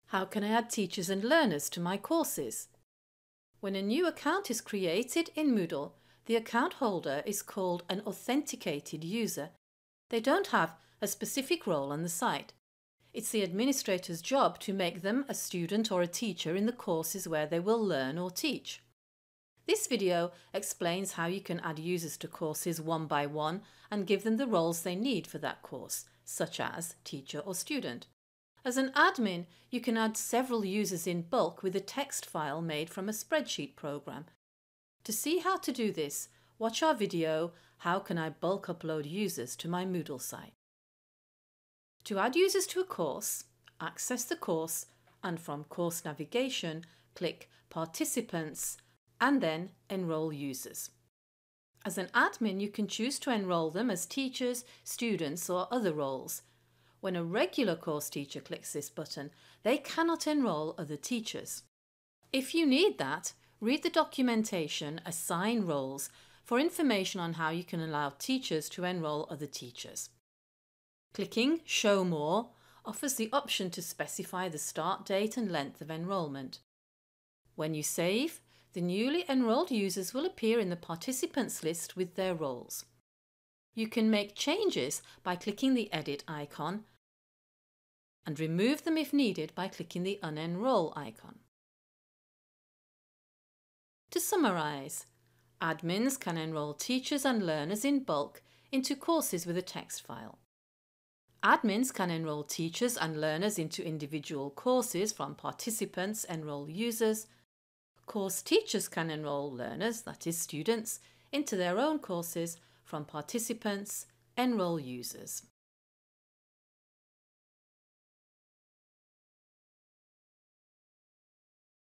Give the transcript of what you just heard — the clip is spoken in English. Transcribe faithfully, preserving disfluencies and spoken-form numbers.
How can I add teachers and learners to my courses? When a new account is created in Moodle, the account holder is called an authenticated user. They don't have a specific role on the site. It's the administrator's job to make them a student or a teacher in the courses where they will learn or teach. This video explains how you can add users to courses one by one and give them the roles they need for that course, such as teacher or student. As an admin, you can add several users in bulk with a text file made from a spreadsheet program. To see how to do this, watch our video, How Can I Bulk Upload Users to My Moodle Site? To add users to a course, access the course and from Course Navigation, click Participants and then Enroll Users. As an admin, you can choose to enroll them as teachers, students or other roles. When a regular course teacher clicks this button, they cannot enroll other teachers. If you need that, read the documentation Assign Roles for information on how you can allow teachers to enroll other teachers. Clicking Show More offers the option to specify the start date and length of enrolment. When you save, the newly enrolled users will appear in the participants list with their roles. You can make changes by clicking the Edit icon and remove them if needed by clicking the Unenroll icon. To summarise, admins can enroll teachers and learners in bulk into courses with a text file. Admins can enroll teachers and learners into individual courses from participants, enroll users. Course teachers can enroll learners, that is students, into their own courses from participants, enroll users.